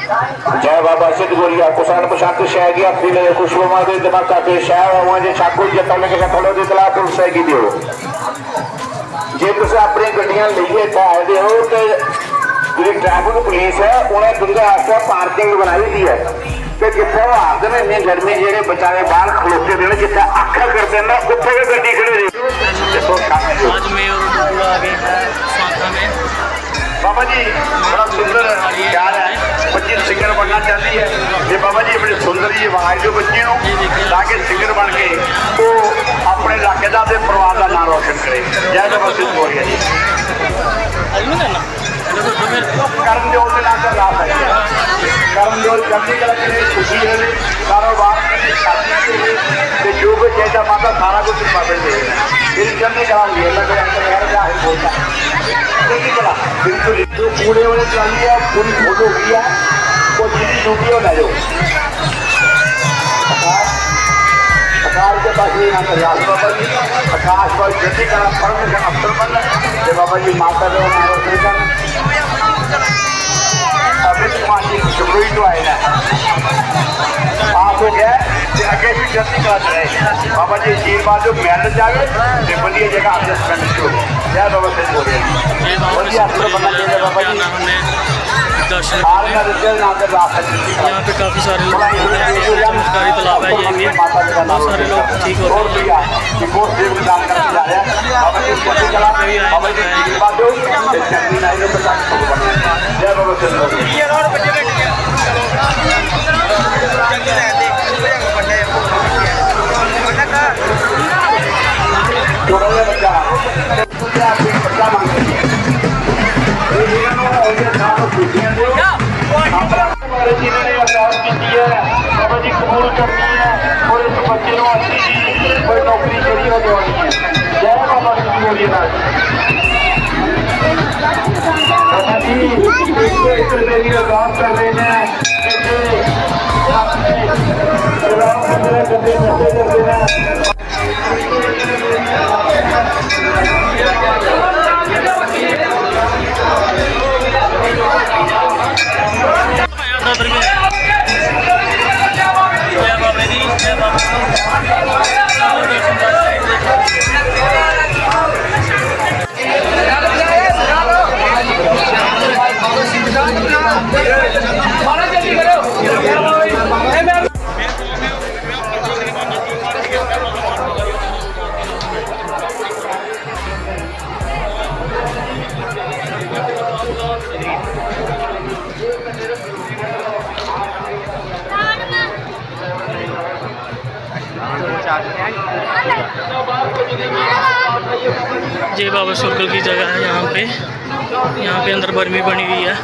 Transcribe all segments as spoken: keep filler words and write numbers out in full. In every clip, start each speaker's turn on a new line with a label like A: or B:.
A: जय बाबा सिद्ध गोरिया कुसान प्रशांत शह गया फिर खुशबुमा दे दिमाग के शह वहां छाकू जत्ता लगे थोड़े दे तला पुलिस की दियो जे तुम अपनी गड्डियां लेके इतना आए हो तो जी ट्रैफिक पुलिस है उन्हें तुंदे वास्ते पार्किंग बनाई दी है कि जिथे वो आते हैं इन्नी गर्मी जो बेचारे बाहर खलोते हैं जिथे आखा करते हैं उत्थे भी गड्डी खड़ी बाबा जी बड़ा सुंदर प्यार है बच्ची सिंगर बनना चाहती है ये बाबा जी अपनी सुंदर जी आवाज जो बच्ची ताकि सिंगर बन के वो अपने इलाके का परिवार का नाम रोशन करे। जय बाबा सिद्ध गोरिया जी करमजोत के नाम ला सकते हैं करमजोत चढ़ती कला के खुशी है कारोबार जो कुछ चाहिए माता सारा कुछ बाबे दे फिर चढ़ती कला बोलता कला बिल्कुल जो कूड़े वाले ट्राली है पूरी फोटो हो गई है वो जितनी ड्यूटी हो ले जाओ सरकार के पास ये यहाँ पर बाबा जी आकाश पर खेती का फर्म का अवसर बन बाबा जी माता का शुरू तो आए ना आप हो गया अगे भी जल्दी करा रहे बाबा जी तीन बार जो मैरिज जाए तो बढ़िया जगह एडजस्टमेंट शुरू जय बाबा सिद्ध गोरिया बढ़िया अवसर बनना चाहिए बाबा जी
B: यहाँ पे काफ़ी सारे लोग चमत्कारी तालाब है ये भी बहुत सारे लोग ठीक होते
A: जिन्होंने अरदास की है बाबा जी कबूल करनी है और इस बच्चे को अच्छी जी कोई नौकरी चोरी हो जानी है। जय बाबा सिद्ध गोरिया बाबा जी इस मेरी अरदास कर रहे हैं
B: जय बाबा सर्कल की जगह है यहाँ पे यहाँ पे अंदर बर्मी बनी हुई है।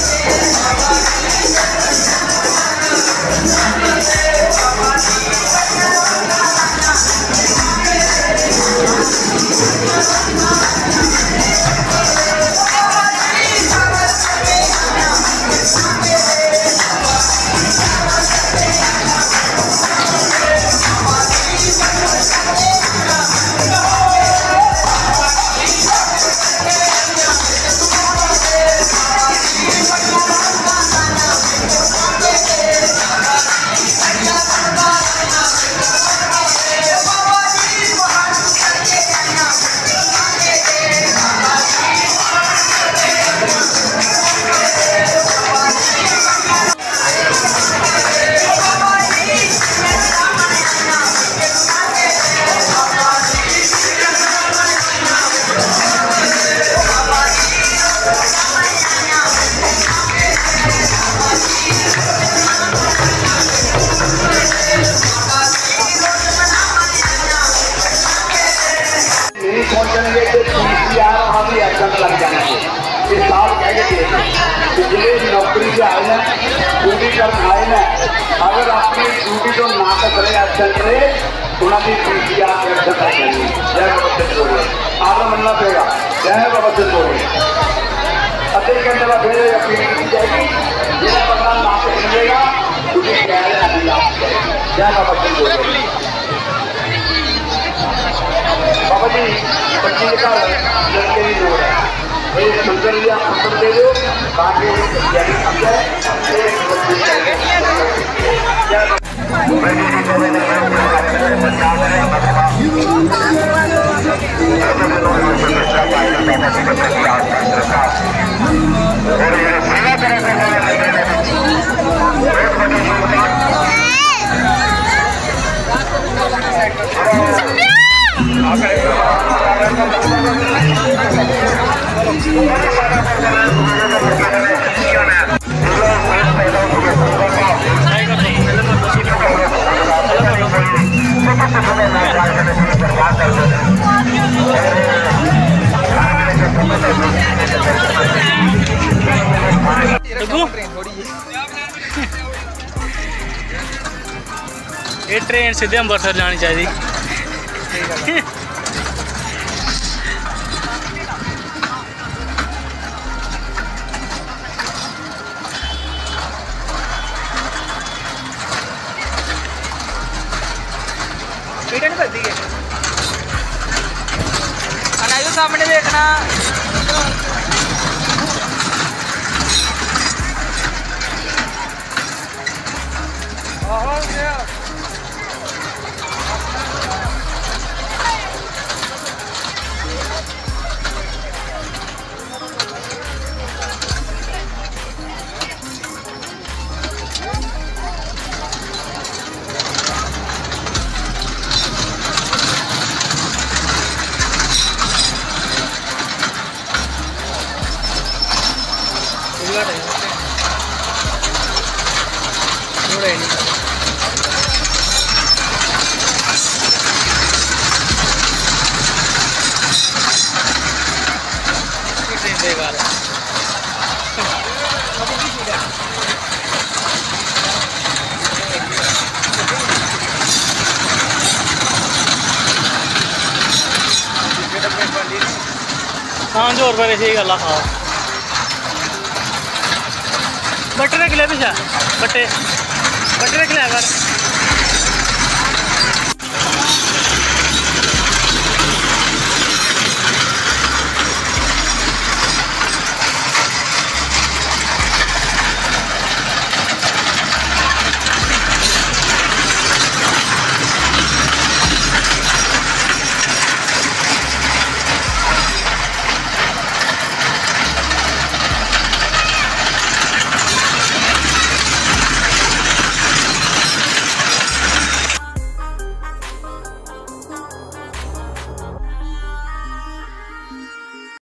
A: लग जाना चाहिए। इस साल कह के पिछले नौकरी से आए हैं, ड्यूटी कर आए हैं, अगर अपनी ड्यूटी को ना करे एक्शन करे उन्होंने पीसीआर के एक्शन करेंगे। जय बाबा चंद्रोड़े आगे मनना पड़ेगा। जय बाबा चंद्रोड़े अद्धे घंटे बाद फिर अपील की जाएगी। यह बंदा ना मिलेगा तुझे कह जय बाबा चंद्रोड़े। बाबा जी बच्ची के घर लड़के की लोड़ है, एक मंदिर लिया मंदिर दे दो ताकि यानी समझे
B: ये ट्रेन सीधे अंबरसर जानी चाहिए।
C: सामने देखना
B: हाँ जोर पर सही गल हाँ बट्टे रख लिया पिछा बट्टे बट्टे रख लिया कर